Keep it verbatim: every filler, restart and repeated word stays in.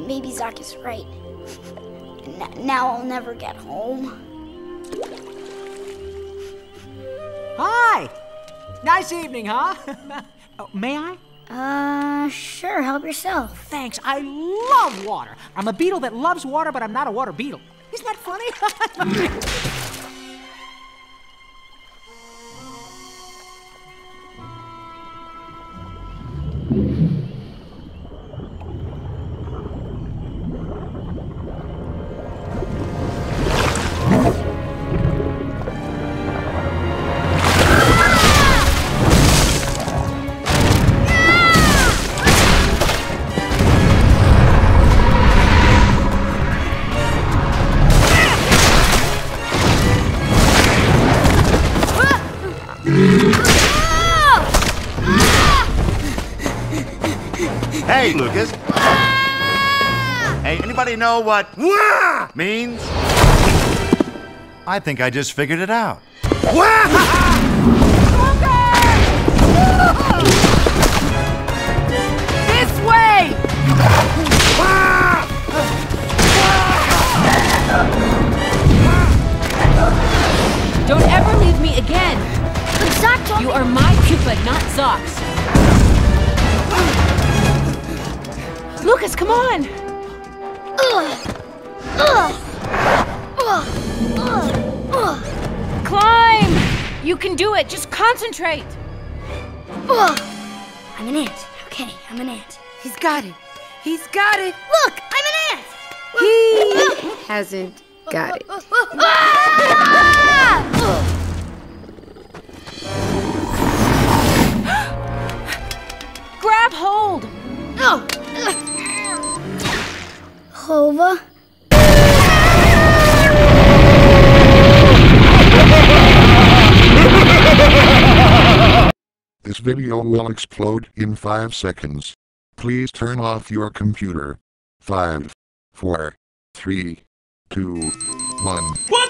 maybe Zach is right. N now I'll never get home. Hi! Nice evening, huh? Oh, may I? Uh, sure, help yourself. Thanks, I love water. I'm a beetle that loves water, but I'm not a water beetle. Isn't that funny? Hey, Lucas. Hey, anybody know what "wah" means? I think I just figured it out. This way! Don't ever leave me again. But Zach told You me- are my pupa, not Zox. Lucas, come on! Ugh. Ugh. Ugh. Ugh. Ugh. Climb! You can do it, just concentrate! Ugh. I'm an ant. Okay, I'm an ant. He's got it. He's got it. Look, I'm an ant! He hasn't got it. Ah! Grab hold! Oh. Hova? This video will explode in five seconds. Please turn off your computer. Five, four, three, two, one.